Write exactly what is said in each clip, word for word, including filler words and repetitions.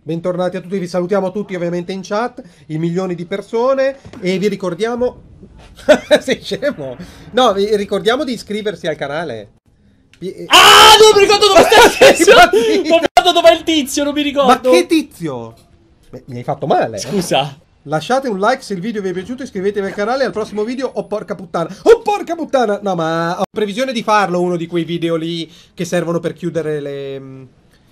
Bentornati a tutti, vi salutiamo tutti ovviamente in chat, i milioni di persone, e vi ricordiamo... Sei scemo? No, vi ricordiamo di iscriversi al canale. Ah, non mi ricordo dove sta il tizio! Non mi ricordo dove è il tizio, non mi ricordo. Ma che tizio? Beh, mi hai fatto male. Scusa. Lasciate un like se il video vi è piaciuto, iscrivetevi al canale, al prossimo video, oh porca puttana. Oh porca puttana! No, ma ho previsione di farlo uno di quei video lì che servono per chiudere le...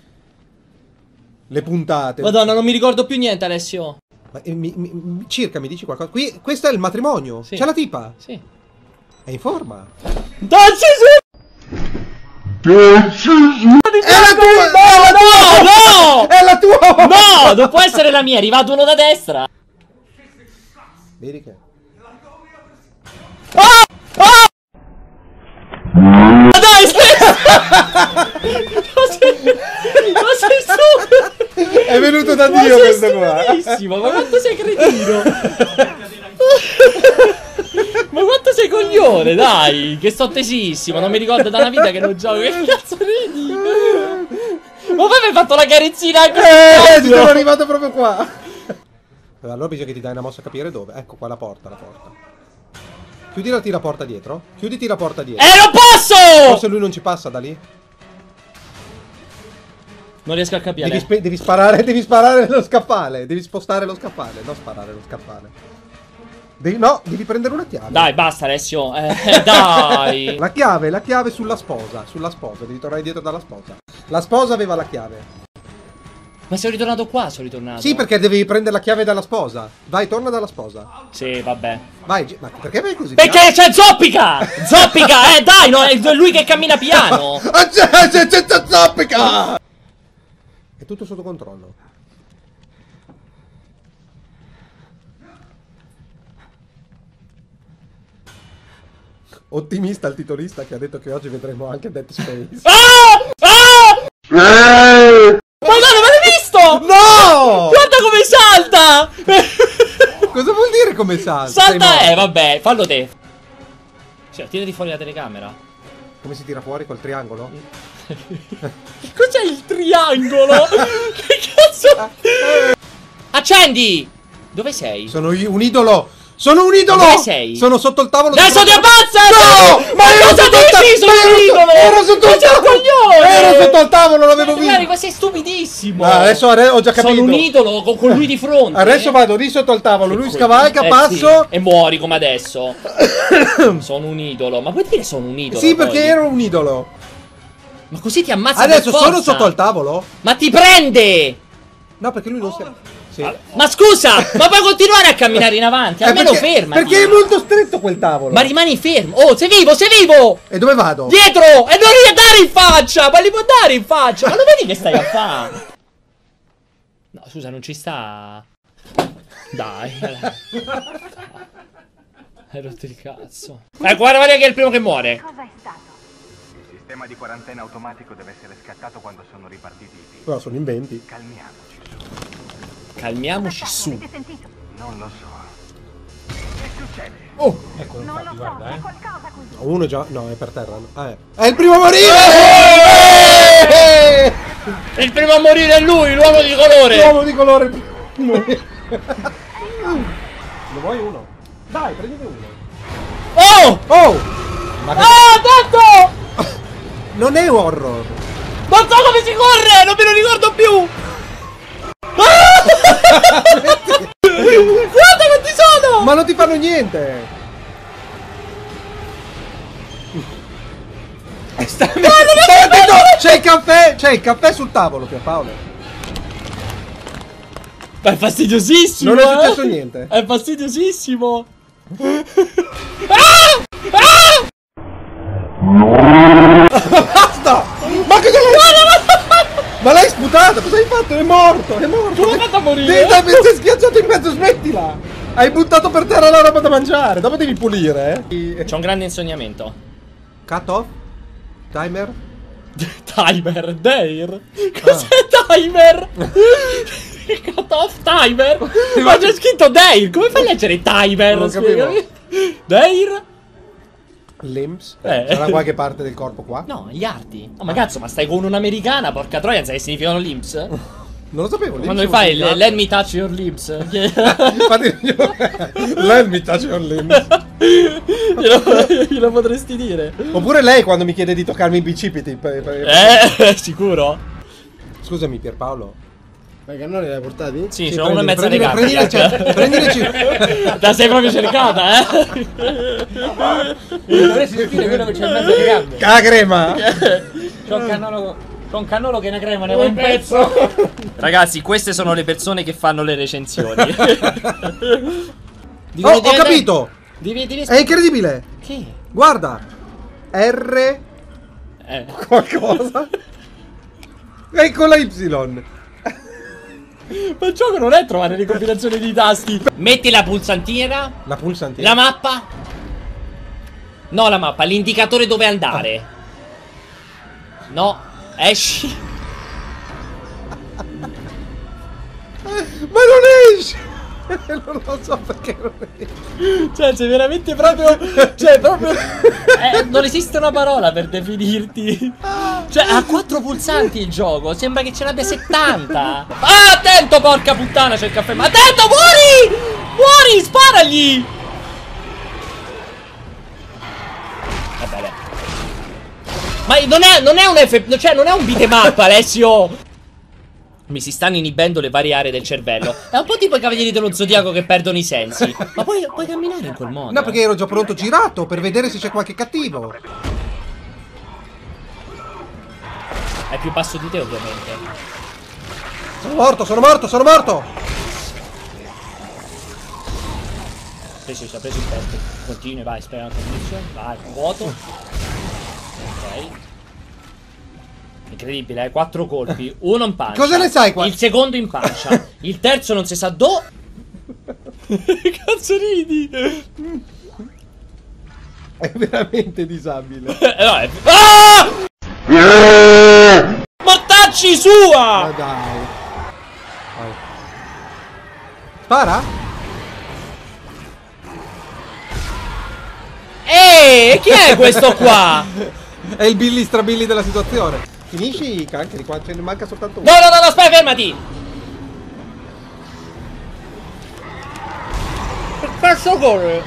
le puntate. Madonna, non mi ricordo più niente, Alessio. Ma, eh, mi, mi, circa, mi dici qualcosa? Qui, questo è il matrimonio. Sì. C'è la tipa? Sì. È in forma. Dolce su... È la tua! No, no! È la tua! No, non può essere la mia, è arrivato uno da destra. Vedi che... Ah! Ah! Ma dai, aspetta! Ma sei... Ma sei stupido! È venuto da Ma Dio sei questo qua! stupidissimo, ma quanto sei cretino! Ma quanto sei coglione, dai! Che sto tesissimo, non mi ricordo da una vita che non gioco. Che cazzo ridi? Ma poi mi hai fatto la carezzina anche. Eh, ti sono arrivato proprio qua! Allora bisogna che ti dai una mossa a capire dove. Ecco qua la porta, la porta. Chiuditi la porta dietro. Chiuditi la porta dietro. Eh, non posso! Forse lui non ci passa da lì. Non riesco a capire. Devi, devi sparare, devi sparare lo scaffale. Devi spostare lo scaffale, non sparare lo scaffale. Devi, no, devi prendere una chiave. Dai, basta, Alessio. Eh, dai. La chiave, la chiave sulla sposa. Sulla sposa, devi tornare dietro dalla sposa. La sposa aveva la chiave. Ma sono ritornato qua, sono ritornato. Sì, perché devi prendere la chiave dalla sposa. Vai, torna dalla sposa. Sì, vabbè. Vai, ma perché vai così? Perché c'è Zoppica! Zoppica, eh, dai, no, è lui che cammina piano. Ah, c'è, c'è, c'è, c'è Zoppica! È tutto sotto controllo. Ottimista il titolista che ha detto che oggi vedremo anche Dead Space. Ah! Ah! Eh! Madonna, ma l'hai visto? No! Guarda come salta! Cosa vuol dire come salta? Salta, eh, vabbè, fallo te. Cioè, tirati fuori la telecamera. Come si tira fuori col triangolo? Cos'è il triangolo? Che cazzo? Accendi! Dove sei? Sono io, un idolo! Sono un idolo! Dove sei? Sono sotto il tavolo. Adesso ti ammazza! No! Ma, ma ero cosa sotto il dici? ta- Sono un idolo! Ero sotto il tavolo! coglione! Ero sotto il tavolo, l'avevo visto! Magari, ma sei stupidissimo! Ah, adesso ho già capito. Sono un idolo con, con lui di fronte. Adesso vado lì sotto il tavolo, lui Che scavalca, eh, passo. Sì. E muori come adesso. Sono un idolo. Ma puoi dire sono un idolo? Sì, perché poi? ero un idolo. Ma così ti ammazza. Adesso per sono forza. sotto il tavolo? Ma ti prende! No, perché lui non si... Sì. Ma scusa, ma puoi continuare a camminare in avanti? Eh, Almeno perché, fermati. Perché è molto stretto quel tavolo. Ma rimani fermo. Oh, sei vivo, sei vivo! E dove vado? Dietro! E non gli dare in faccia! Ma li può dare in faccia! Ma lo vedi che stai a fare? No, scusa, non ci sta. Dai. Hai rotto il cazzo. Eh, guarda, guarda che è il primo che muore. Cosa è stato? Il sistema di quarantena automatico deve essere scattato quando sono ripartiti i tir. No, sono inventi. Calmiamoci su. Calmiamoci su. Avete sentito? Non lo so. Che succede? Oh, Ecco, non lo so, c'è qualcosa qui. uno già... No, è per terra. No. Ah, è... è il primo a morire! Eh! Il primo a morire è lui, l'uomo di colore. L'uomo di colore. Ne vuoi uno? Dai, prendete uno. Oh! Oh! Ma che... Ah, tanto! Non è horror. Non so come si corre, non me lo ricordo più. Ah! Guarda quanti sono! Ma non ti fanno niente. Sta... C'è il caffè, c'è il caffè sul tavolo, Pierpaolo. Ma è fastidiosissimo. Non è eh? successo niente. È fastidiosissimo. Ah! Ah! Basta! Ma cosa l'hai... Ma l'hai sputato, cosa hai fatto? È morto, è morto. Come hai fatto a morire? Ti sei schiacciato in mezzo, smettila. Hai buttato per terra la roba da mangiare. Dopo devi pulire, eh. C'ho un grande insognamento. Cut off. Timer. Timer, Dare. Cos'è ah. timer? Cut off timer. Ma c'è scritto Dare. Come fai a leggere timer? Non capivo. Dare. Limbs. Eh. C'era qualche parte del corpo qua? No, gli arti. Oh, ma cazzo, ma stai con un'americana, porca troia, sai che significano limbs? Non lo sapevo. Quando fai il let me touch your lips. Let me touch your lips. glielo, glielo potresti dire. Oppure lei quando mi chiede di toccarmi i bicipiti. Eh, sicuro? Scusami Pierpaolo. Ma i cannoni li hai portati? Sì, Sì, sono uno e mezza prendile, legata. prendile, prendile, prendile. La sei proprio cercata, eh? Dovresti sentire quello che c'è in mezzo alle gambe. La crema. C'è un cannolo, c'è un cannolo che è una crema, ne vuoi un pezzo? Ragazzi, queste sono le persone che fanno le recensioni. Oh, ho capito. Devi, devi... È incredibile. Che? Guarda. R Eh. qualcosa. E con la Y. Ma il gioco non è trovare le combinazioni di tasti. Metti la pulsantina. La pulsantina. La mappa. No, la mappa, l'indicatore dove andare. No, esci. Ma non esce. Non lo so perché non esce. Cioè, sei veramente proprio. Cioè, proprio. Eh, non esiste una parola per definirti. Cioè, ha quattro pulsanti il gioco. Sembra che ce n'abbia settanta. Ah, attento, porca puttana, c'è il caffè. Ma attento, muori! Muori, sparagli! Vabbè. Ma non è, non è un F. Cioè, non è un beat'em up, Alessio. Mi si stanno inibendo le varie aree del cervello. È un po' tipo i Cavalieri dello Zodiaco che perdono i sensi. Ma puoi, puoi camminare in quel modo? No, perché ero già pronto girato per vedere se c'è qualche cattivo. È più basso di te, ovviamente. Sono morto, sono morto, sono morto. Sì, sì, si è preso il tempo. Continui, vai, spera una condizione. Vai, vuoto. Ok. Incredibile, eh? Quattro colpi. Uno in pancia. Cosa ne sai qua? Il secondo in pancia. Il terzo non si sa do. Cazzo ridi? È veramente disabile. Eh, no, è... Ah! Mortacci sua! Ma dai. Vai. Spara? Ehi, chi è questo qua? È il Billy strabilly della situazione. Finisci i cancri qua, ce ne manca soltanto uno. No, no, no, no, aspetta, fermati! Che cazzo corre?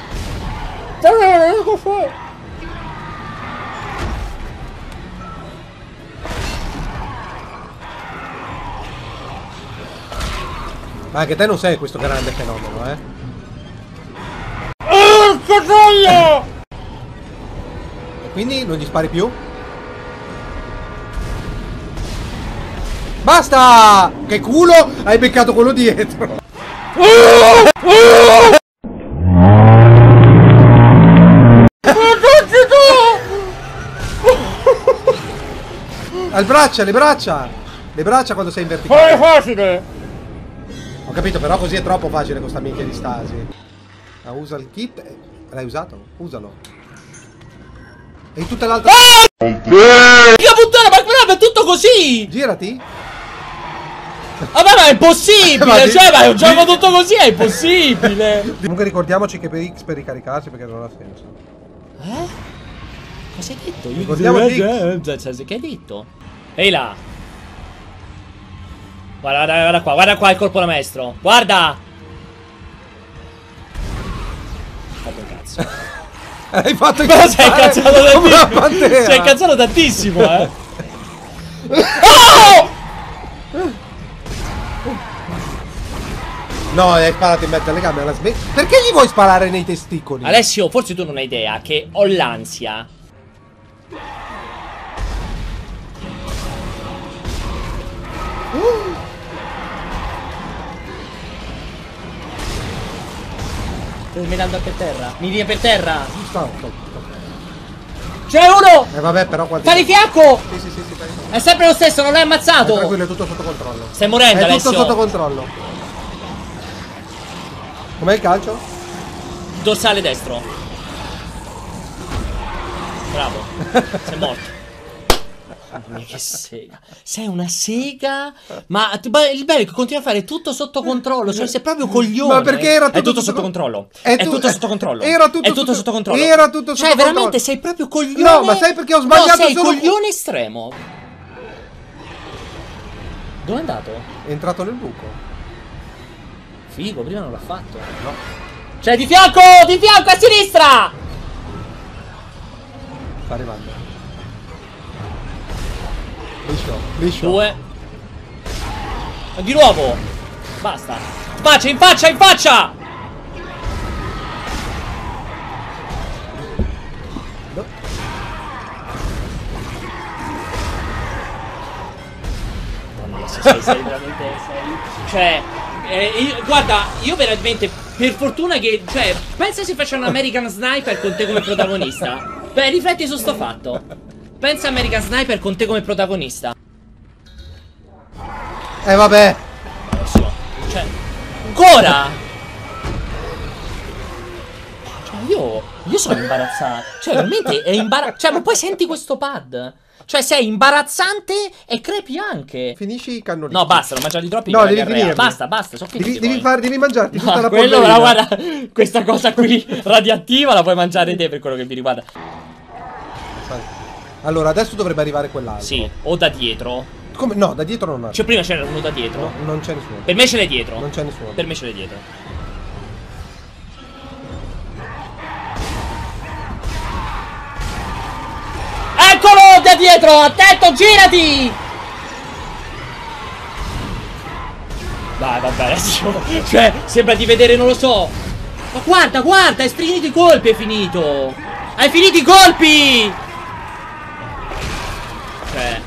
Ma anche te non sei questo grande fenomeno, eh? Oh, cazzo! E quindi non gli spari più? Basta! Che culo! Hai beccato quello dietro! Al braccia, le braccia! Le braccia quando sei in verticale. È facile! Ho capito, però così è troppo facile con sta minchia di stasi. Ah, usa il kit. L'hai usato? Usalo. E in tutta l'altra. Che puttana, ma però è tutto così! Girati. Vabbè, ma è impossibile! Ma di- Cioè, ma è un gioco di- tutto così, è impossibile! Comunque ricordiamoci che per X per ricaricarsi perché non ha senso. Eh? Cosa hai detto? Io Ricordiamo eh, X. eh, eh, che hai detto? Ehi là! Guarda, guarda, guarda qua, guarda qua il colpo da maestro! Guarda! Fatto un cazzo. Hai fatto il Ma si è incazzato come una tantissimo! pantera. Si è incazzato tantissimo, eh! Oh! No, hai sparato in mezzo alle gambe alla sme- Perché gli vuoi sparare nei testicoli? Alessio, forse tu non hai idea che ho l'ansia. Sto smenando per terra. Mi viene per terra. Stop, stop, stop. C'è uno! Eh vabbè, però quanti... Sta di fianco! Sì, sì, sì, sì, fai- È sempre lo stesso, non l'hai Vai, ammazzato! tranquillo, è tutto sotto controllo. Stai morendo, È Alessio. tutto sotto controllo. Com'è il calcio? Dorsale destro. Bravo. Sei morto. Mamma mia, che sega. Sei una sega. Ma, ma il bello è che continua a fare tutto sotto controllo. Cioè, sei proprio coglione. Ma perché era tutto È tutto sotto sotto con- controllo. È È tu- tutto eh, sotto controllo. era tutto È tutto sotto- sotto controllo. era tutto Cioè, sotto veramente controllo. sei proprio coglione. No, ma sai perché ho sbagliato No, sei solo- coglione estremo. Dove è andato? È entrato nel buco. Figo, prima non l'ha fatto. No. Cioè, di fianco! Di fianco a sinistra! Sta arrivando. Liscio, liscio. Due. Di nuovo. Basta. Faccia, in faccia, in faccia! No. Sei, sei veramente sei. Cioè eh, io, guarda, io veramente per fortuna che, cioè, pensa se faccio un American Sniper con te come protagonista. Beh, rifletti su sto fatto. Pensa American Sniper con te come protagonista. Eh vabbè. Adesso, cioè, ancora. Cioè io Io sono imbarazzato. Cioè veramente è imbarazzante. Cioè ma poi senti questo pad. Cioè sei imbarazzante e crepi anche. Finisci i cannoli. No basta, l'ho mangiati troppi. No, devi finirli. Basta, basta, sono finiti. Devi, devi, poi. far, devi mangiarti tutta No, la quello, polverina. guarda, questa cosa qui radioattiva la puoi mangiare te per quello che mi riguarda. Allora adesso dovrebbe arrivare quell'altro. Sì, o da dietro. Come? No, da dietro non ha. Cioè prima c'era uno da dietro. No, non c'è nessuno. Per me ce l'hai dietro. Non c'è nessuno. Per me ce l'hai dietro. Eccolo da dietro! Attento, girati! Dai, vabbè, adesso. Cioè, sembra di vedere, non lo so. Ma guarda, guarda, hai finito i colpi, hai finito. Hai finito i colpi! Cioè.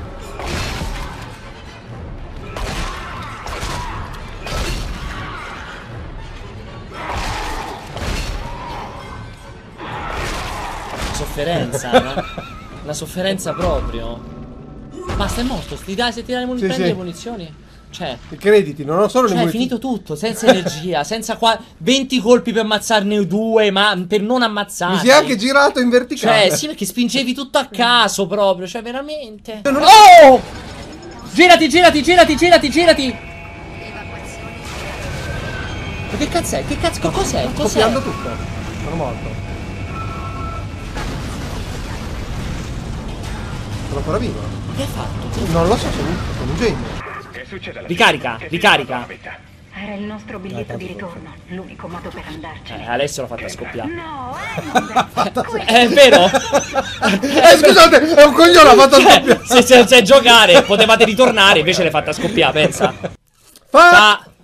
Sofferenza, no? Una sofferenza proprio. Basta, è morto. Ti dai, se ti dai le munizioni, Sì, prendi sì. le munizioni. Cioè, I crediti, non ho solo cioè le è munizioni. finito tutto, senza energia, senza qua venti colpi per ammazzarne due, ma per non ammazzarli. Mi si è anche girato in verticale. Cioè, sì, perché spingevi tutto a caso proprio, cioè veramente. Non- Oh! Girati, girati, girati, girati, girati. Ma che cazzo è? Che cazzo? Che cos'è? Sto Cos'è? scoppiando tutto. Sono morto. Sono ancora vivo. Che hai fatto? Non lo so, sono un, sono un genio. Che succede alla Ricarica, gente? Che ricarica. ti fa la Era il nostro biglietto Eh, di tanto ritorno, l'unico modo per andarcene. Eh, Alessio l'ha fatta scoppiare. No, Ender, È vero? Eh scusate, è un coglione, ha fatto Cioè, scoppiare. se, se, se giocare potevate ritornare, invece l'hai fatta scoppiare, pensa. Fa... Fa...